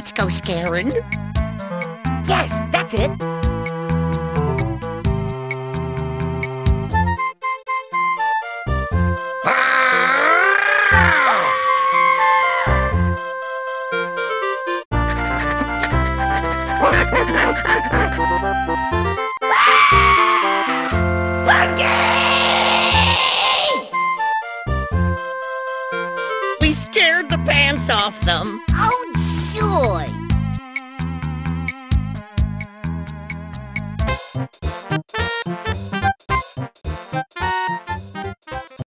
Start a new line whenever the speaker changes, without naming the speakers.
Let's go scaring.
Yes, that's it.
We scared the pants off them.
Oh, joy!